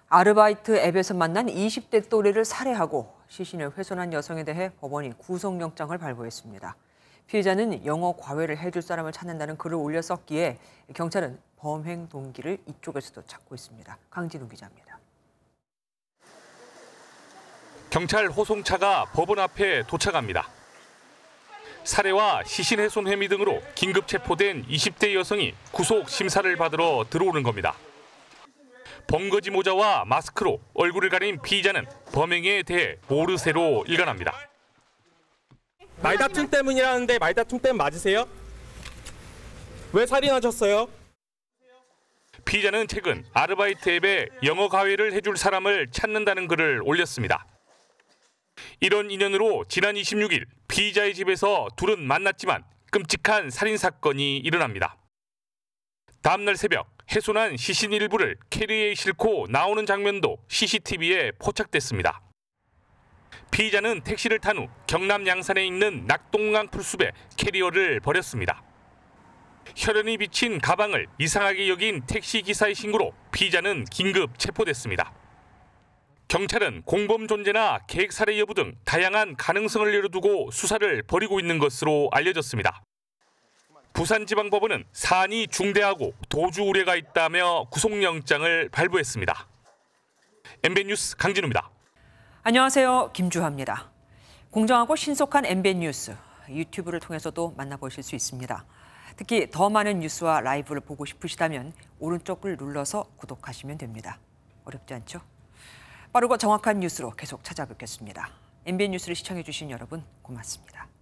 아르바이트 앱에서 만난 20대 또래를 살해하고 시신을 훼손한 여성에 대해 법원이 구속영장을 발부했습니다. 피해자는 영어 과외를 해줄 사람을 찾는다는 글을 올려 썼기에 경찰은 범행 동기를 이쪽에서도 찾고 있습니다. 강진우 기자입니다. 경찰 호송차가 법원 앞에 도착합니다. 살해와 시신 훼손 혐의 등으로 긴급 체포된 20대 여성이 구속 심사를 받으러 들어오는 겁니다. 번거지 모자와 마스크로 얼굴을 가린 피의자는 범행에 대해 모르쇠로 일관합니다. 말다툼 때문이라는데 말다툼 때문 맞으세요? 왜 살인하셨어요? 피의자는 최근 아르바이트 앱에 영어 과외를 해줄 사람을 찾는다는 글을 올렸습니다. 이런 인연으로 지난 26일 피의자의 집에서 둘은 만났지만 끔찍한 살인 사건이 일어납니다. 다음 날 새벽 훼손한 시신 일부를 캐리어에 싣고 나오는 장면도 CCTV에 포착됐습니다. 피의자는 택시를 탄 후 경남 양산에 있는 낙동강 풀숲에 캐리어를 버렸습니다. 혈흔이 비친 가방을 이상하게 여긴 택시 기사의 신고로 피의자는 긴급 체포됐습니다. 경찰은 공범 존재나 계획 살해 여부 등 다양한 가능성을 열어두고 수사를 벌이고 있는 것으로 알려졌습니다. 부산지방법원은 사안이 중대하고 도주 우려가 있다며 구속영장을 발부했습니다. MBN 뉴스 강진우입니다. 안녕하세요. 김주하입니다. 공정하고 신속한 MBN 뉴스, 유튜브를 통해서도 만나보실 수 있습니다. 특히 더 많은 뉴스와 라이브를 보고 싶으시다면 오른쪽을 눌러서 구독하시면 됩니다. 어렵지 않죠? 빠르고 정확한 뉴스로 계속 찾아뵙겠습니다. MBN 뉴스를 시청해 주신 여러분 고맙습니다.